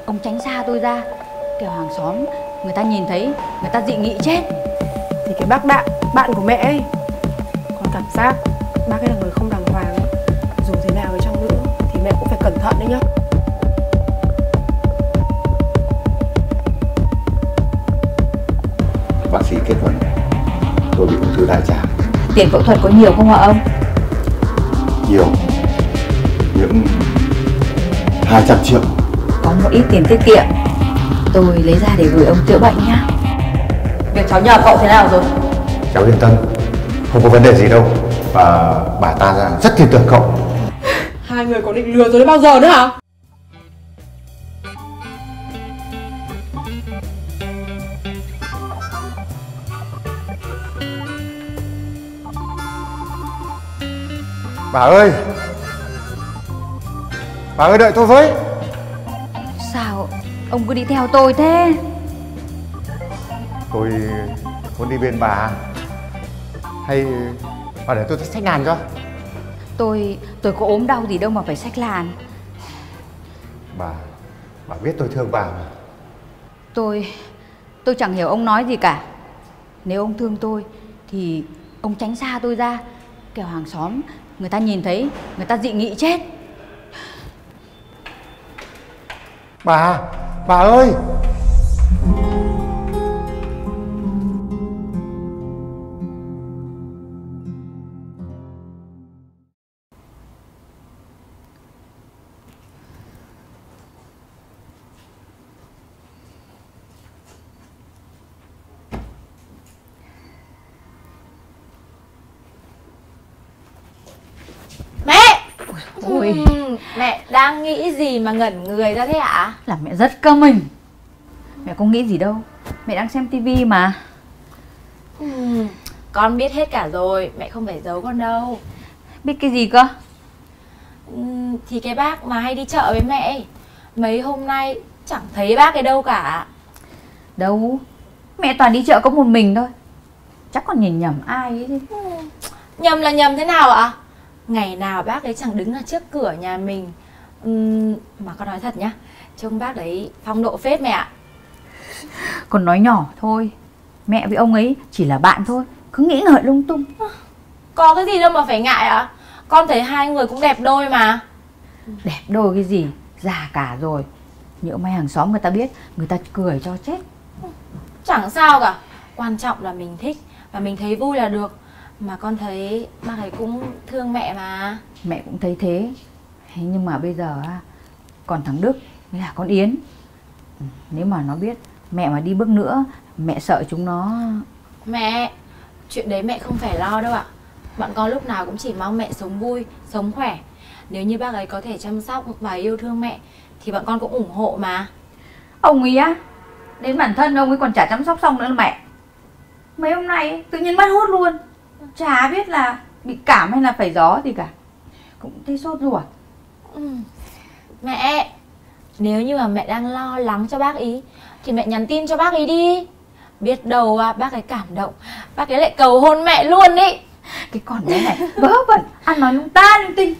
ông tránh xa tôi ra, kẻo hàng xóm người ta nhìn thấy người ta dị nghị chết. Thì cái bác bạn của mẹ ấy, con cảm giác bác ấy là người không đàng hoàng ấy. Dù thế nào đi chăng nữa thì mẹ cũng phải cẩn thận đấy nhá. Bác sĩ kết luận tôi bị ung thư đại tràng. Tiền phẫu thuật có nhiều không hả ông? Nhiều, những 200 triệu. Có một ít tiền tiết kiệm, tôi lấy ra để gửi ông chữa bệnh nhá. Việc cháu nhờ cậu thế nào rồi? Cháu yên tâm, không có vấn đề gì đâu. Và bà ta rất tin tưởng cậu. Hai người có định lừa tôi đến bao giờ nữa hả? Bà ơi! Bà ơi đợi tôi với! Sao ông cứ đi theo tôi thế? Tôi muốn đi bên bà. Hay bà để tôi xách làn cho? Tôi có ốm đau gì đâu mà phải xách làn. Bà biết tôi thương bà mà. Tôi chẳng hiểu ông nói gì cả. Nếu ông thương tôi thì ông tránh xa tôi ra, kẻo hàng xóm người ta nhìn thấy người ta dị nghị chết. Bà ơi! Ôi, Mẹ đang nghĩ gì mà ngẩn người ra thế ạ? là mẹ rất cơ mình. Mẹ không nghĩ gì đâu, mẹ đang xem tivi mà. Con biết hết cả rồi, mẹ không phải giấu con đâu. Biết cái gì cơ? Thì cái bác mà hay đi chợ với mẹ ấy, mấy hôm nay chẳng thấy bác ấy đâu cả. Đâu, mẹ toàn đi chợ có một mình thôi. Chắc còn nhìn nhầm ai ấy chứ. Nhầm là nhầm thế nào ạ? Ngày nào bác ấy chẳng đứng ở trước cửa nhà mình. Mà con nói thật nhá, trông bác đấy phong độ phết mẹ ạ. Còn nói nhỏ thôi, mẹ với ông ấy chỉ là bạn thôi, cứ nghĩ ngợi lung tung. Có cái gì đâu mà phải ngại ạ. Con thấy hai người cũng đẹp đôi mà. Đẹp đôi cái gì, già cả rồi. Nhỡ may hàng xóm người ta biết, người ta cười cho chết. Chẳng sao cả, quan trọng là mình thích và mình thấy vui là được. Mà con thấy bác ấy cũng thương mẹ mà. Mẹ cũng thấy thế. Nhưng mà bây giờ còn thằng Đức với là con Yến, nếu mà nó biết mẹ mà đi bước nữa, mẹ sợ chúng nó. Mẹ, chuyện đấy mẹ không phải lo đâu ạ. Bọn con lúc nào cũng chỉ mong mẹ sống vui, sống khỏe. Nếu như bác ấy có thể chăm sóc và yêu thương mẹ thì bọn con cũng ủng hộ mà. Ông ấy đến bản thân ông ấy còn chả chăm sóc xong nữa là mẹ. Mấy hôm nay tự nhiên mất hút luôn. Chả biết là bị cảm hay là phải gió gì cả. Cũng thấy sốt ruột. Mẹ, nếu như mà mẹ đang lo lắng cho bác ý thì mẹ nhắn tin cho bác ấy đi. Biết đâu bác ấy cảm động, bác ấy lại cầu hôn mẹ luôn ý. Cái con bé này vớ vẩn, ăn nói lung ta linh tinh.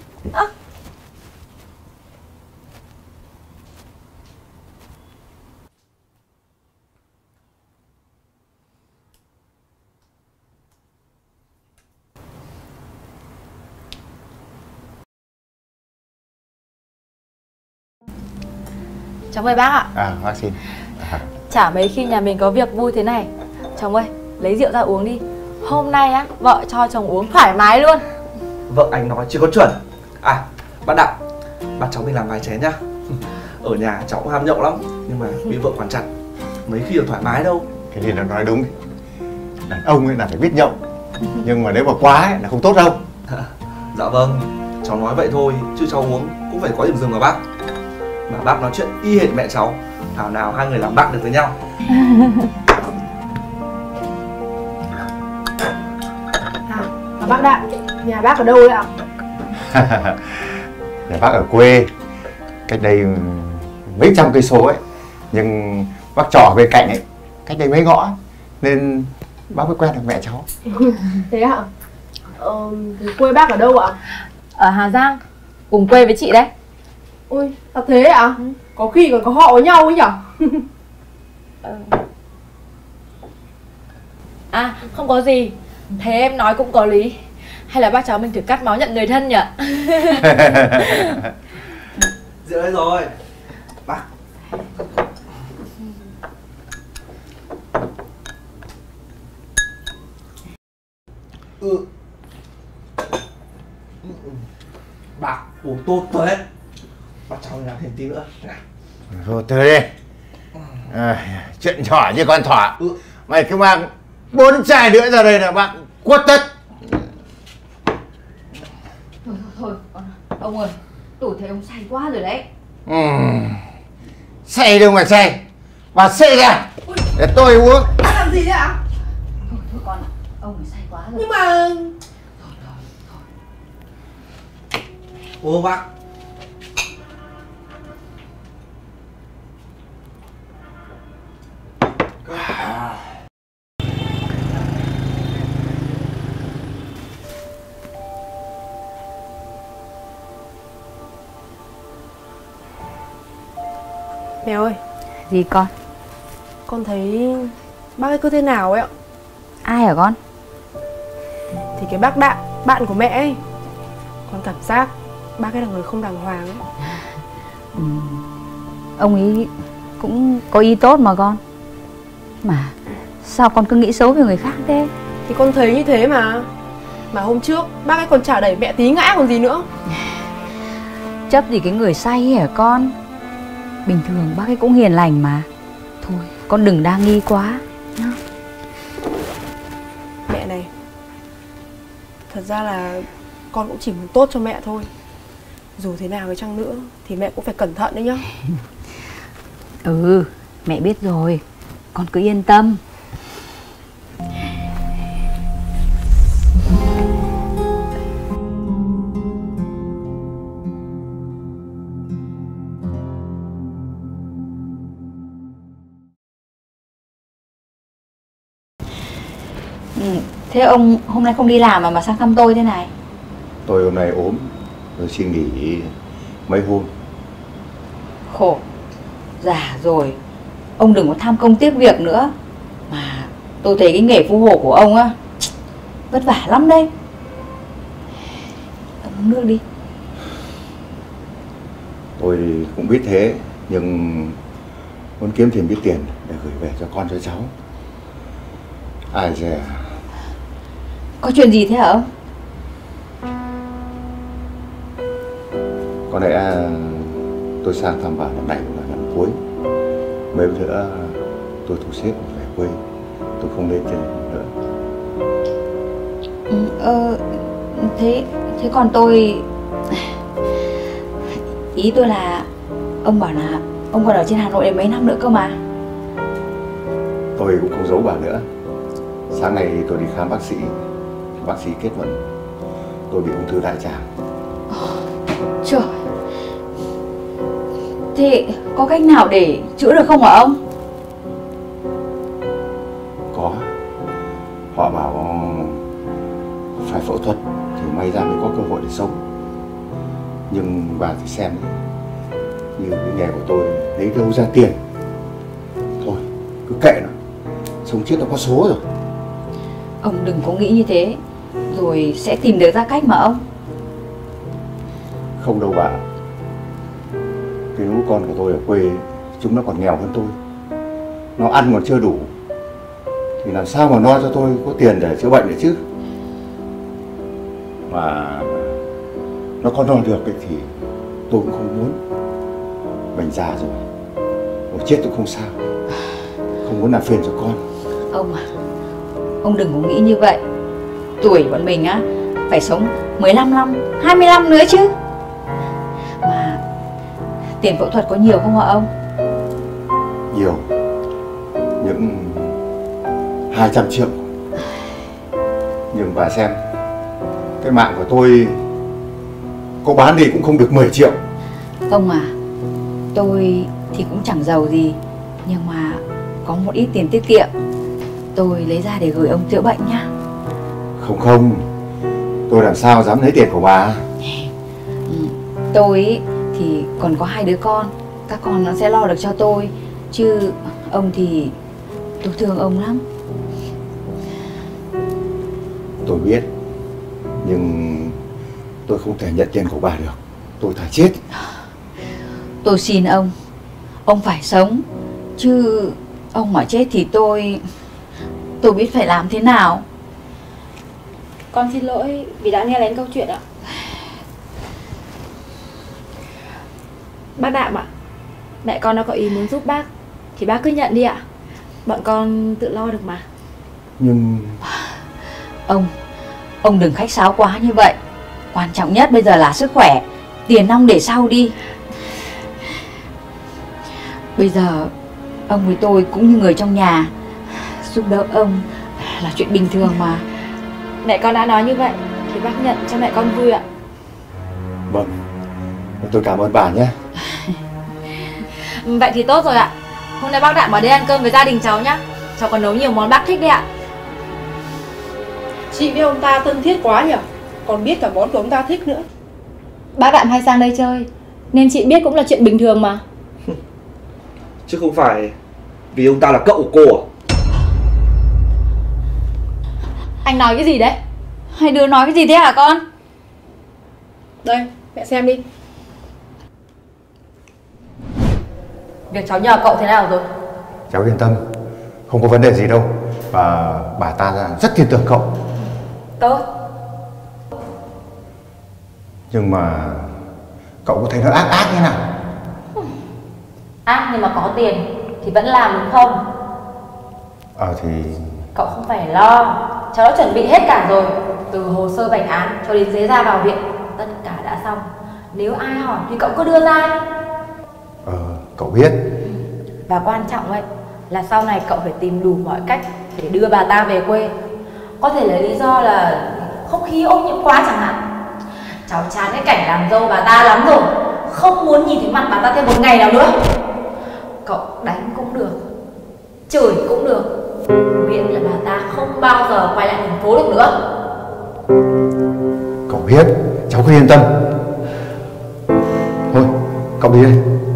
Cháu mời bác ạ. Bác xin. Chả mấy khi nhà mình có việc vui thế này. Chồng ơi, lấy rượu ra uống đi. Hôm nay vợ cho chồng uống thoải mái luôn. Vợ anh nói chưa có chuẩn. Bác Đặng, bác cháu mình làm vài chén nhá. Ở nhà cháu cũng ham nhậu lắm, nhưng mà bị vợ quản chặt, mấy khi được thoải mái đâu. Cái gì nó nói đúng. Đàn ông ấy là phải biết nhậu, nhưng mà nếu mà quá ấy là không tốt đâu. Dạ vâng, cháu nói vậy thôi, chứ cháu uống cũng phải có điểm dừng mà bác. Mà bác nói chuyện y hệt mẹ cháu, thảo nào hai người làm bạn được với nhau. Mà bác Đặng, nhà bác ở đâu đấy ạ? Nhà bác ở quê, cách đây mấy trăm cây số ấy, nhưng bác trọ ở bên cạnh ấy, cách đây mấy ngõ, nên bác mới quen được mẹ cháu. Thế ạ? Quê bác ở đâu ạ? Ở Hà Giang, cùng quê với chị đấy. Ôi, sao thế ạ? Có khi còn có họ với nhau ấy nhở. À không có gì. Thế em nói cũng có lý. Hay là bác cháu mình thử cắt máu nhận người thân nhỉ? Rượu đây rồi. Bác. Bác uống tốt rồi đấy. Bác cháu mình làm thêm tí nữa. Thôi tới đi. Chuyện nhỏ như con thỏ. Mày cứ mang 4 chai nữa ra đây là bạn quất tất. Thôi, ông ơi, tôi thấy ông say quá rồi đấy. Say đâu mà say. Bà xệ ra để tôi uống. Bác làm gì đấy ạ? Thôi con ạ, ông ấy say quá rồi. Nhưng mà Uống bác. mẹ ơi, Gì con? con thấy bác ấy cứ thế nào ấy ạ. Ai hả con? Thì cái bác Đạm, bạn của mẹ ấy, con cảm giác bác ấy là người không đàng hoàng ấy. Ông ấy cũng có ý tốt mà con. Mà sao con cứ nghĩ xấu về người khác thế? Thì con thấy như thế mà. Mà hôm trước bác ấy còn chả đẩy mẹ tí ngã còn gì nữa. Chấp gì cái người say ấy hả con? Bình thường bác ấy cũng hiền lành mà. Thôi con đừng đa nghi quá nhá. Mẹ này, thật ra là con cũng chỉ muốn tốt cho mẹ thôi. Dù thế nào đi chăng nữa thì mẹ cũng phải cẩn thận đấy nhá. Mẹ biết rồi. Con cứ yên tâm. Thế ông hôm nay không đi làm mà sang thăm tôi thế này? Tôi hôm nay ốm, tôi xin nghỉ mấy hôm. Khổ. Già rồi, ông đừng có tham công tiếc việc nữa. Mà tôi thấy cái nghề phu hộ của ông á vất vả lắm đấy. Ông uống nước đi. Tôi cũng biết thế, nhưng muốn kiếm thêm ít tiền để gửi về cho con cho cháu. Ai dè. Có chuyện gì thế hả ông? Có lẽ tôi sang thăm bà lần này là lần cuối. Mấy bữa nữa tôi thu xếp về quê, tôi không lên trên nữa. Thế còn tôi, ý tôi là ông bảo là ông còn ở trên Hà Nội đến mấy năm nữa cơ mà. Tôi cũng không giấu bà nữa. Sáng nay tôi đi khám bác sĩ, bác sĩ kết luận tôi bị ung thư đại tràng. Trời. Thế có cách nào để chữa được không hả ông? Có. Họ bảo phải phẫu thuật thì may ra mới có cơ hội để sống. Nhưng bà thì xem như cái nghề của tôi lấy đâu ra tiền. Thôi cứ kệ nó, sống chết nó có số rồi. Ông đừng có nghĩ như thế, rồi sẽ tìm được ra cách mà ông. Không đâu bà. Cái lũ con của tôi ở quê, chúng nó còn nghèo hơn tôi. Nó ăn còn chưa đủ thì làm sao mà no cho tôi có tiền để chữa bệnh được chứ. Mà nó có no được thì tôi cũng không muốn. Mình già rồi, một chết tôi không sao. Không muốn làm phiền cho con. Ông à, ông đừng có nghĩ như vậy. Tuổi bọn mình á phải sống 15 năm, 20 năm nữa chứ. Mà tiền phẫu thuật có nhiều không hả ông? Nhiều. Những 200 triệu. Nhưng bà xem, cái mạng của tôi có bán đi cũng không được 10 triệu. Ông à, tôi thì cũng chẳng giàu gì, nhưng mà có một ít tiền tiết kiệm. Tôi lấy ra để gửi ông chữa bệnh nhá. Không, tôi làm sao dám lấy tiền của bà. Tôi thì còn có 2 đứa con, các con nó sẽ lo được cho tôi. Chứ ông thì tôi thương ông lắm. Tôi biết, nhưng tôi không thể nhận tiền của bà được. Tôi thà chết. Tôi xin ông phải sống. Chứ ông mà chết thì tôi biết phải làm thế nào. Con xin lỗi vì đã nghe lén câu chuyện ạ. Bác Đạm ạ, mẹ con đã có ý muốn giúp bác thì bác cứ nhận đi ạ. Bọn con tự lo được mà. Nhưng ông đừng khách sáo quá như vậy. Quan trọng nhất bây giờ là sức khỏe. Tiền nong để sau đi. Bây giờ ông với tôi cũng như người trong nhà, giúp đỡ ông là chuyện bình thường mà. Mẹ con đã nói như vậy thì bác nhận cho mẹ con vui ạ. vâng, tôi cảm ơn bà nhé. Vậy thì tốt rồi ạ. Hôm nay bác Đạm ở đây ăn cơm với gia đình cháu nhá. Cháu còn nấu nhiều món bác thích đấy ạ. Chị với ông ta thân thiết quá nhỉ, còn biết cả món của ông ta thích nữa. Bác Đạm hay sang đây chơi nên chị biết cũng là chuyện bình thường mà. Chứ không phải vì ông ta là cậu của cô à? Anh nói cái gì đấy? Hai đứa nói cái gì thế hả con? Đây, mẹ xem đi. Việc cháu nhờ cậu thế nào rồi? Cháu yên tâm, không có vấn đề gì đâu. Và bà ta rất tin tưởng cậu. Tốt. Nhưng mà cậu có thấy nó ác như nào? Ác nhưng mà có tiền thì vẫn làm đúng không? Thì Cậu không phải lo, cháu đã chuẩn bị hết cả rồi. Từ hồ sơ bệnh án cho đến giấy ra vào viện, tất cả đã xong. Nếu ai hỏi thì cậu cứ đưa ra. Cậu biết. Và quan trọng ấy là sau này cậu phải tìm đủ mọi cách để đưa bà ta về quê. Có thể là lý do là không khí ô nhiễm quá chẳng hạn. Cháu chán cái cảnh làm dâu bà ta lắm rồi, không muốn nhìn thấy mặt bà ta thêm một ngày nào nữa. Cậu đánh cũng được, chửi cũng được, miễn là bà ta không bao giờ quay lại thành phố được nữa. Cậu biết, cháu cứ yên tâm. Thôi, cậu đi đây.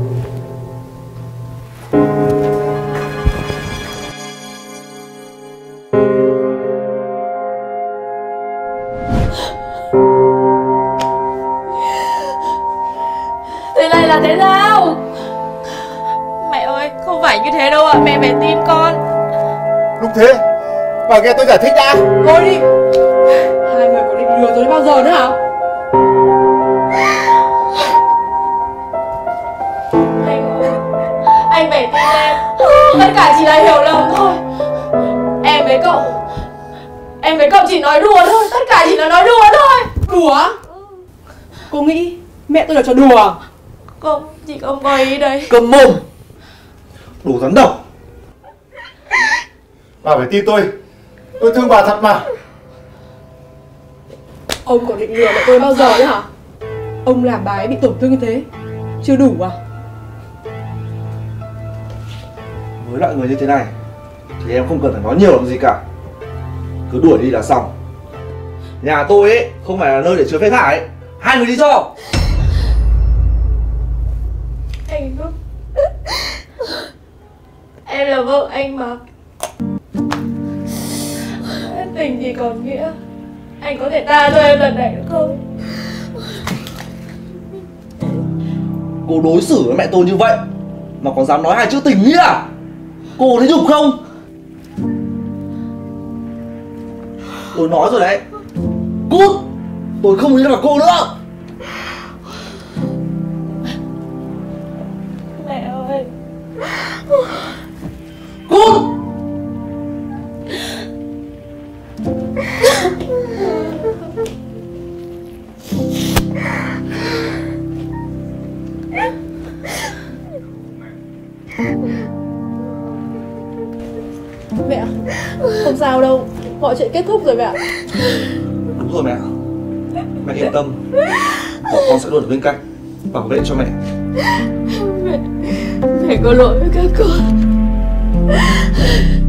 Thế này là thế nào? Mẹ ơi, không phải như thế đâu ạ, mẹ phải tin con. Lúc thế, bà nghe tôi giải thích đã. Thôi đi. Hai người có định lừa tôi đến bao giờ nữa hả? Anh ơi, anh phải tin em. Tất cả chỉ là hiểu lầm thôi. Em với cậu chỉ nói đùa thôi. Tất cả chỉ là nói đùa thôi. Đùa? Cô nghĩ mẹ tôi là trò đùa? Không, chị không có ý đấy. Câm mồm, đủ rắn độc. Bà phải tin tôi thương bà thật mà. Ông còn định lừa mẹ tôi bao giờ nữa hả? Ông làm bà ấy bị tổn thương như thế chưa đủ à? Với loại người như thế này thì em không cần phải nói nhiều làm gì cả. Cứ đuổi đi là xong. Nhà tôi ấy không phải là nơi để chứa phế thải. Hai người đi cho. Anh Phúc, em là vợ anh mà. Tình thì còn nghĩa. Anh có thể tha cho em lần này được không? Cô đối xử với mẹ tôi như vậy mà còn dám nói hai chữ tình nghĩa à? Cô thấy nhục không? Tôi nói rồi đấy. Cút. Tôi không muốn gặp cô nữa. Mẹ ơi. Cút. Mẹ, không sao đâu, mọi chuyện kết thúc rồi mẹ. Đúng rồi mẹ. Mẹ yên tâm, bọn con sẽ luôn ở bên cạnh bảo vệ cho mẹ. Mẹ có lỗi với các con.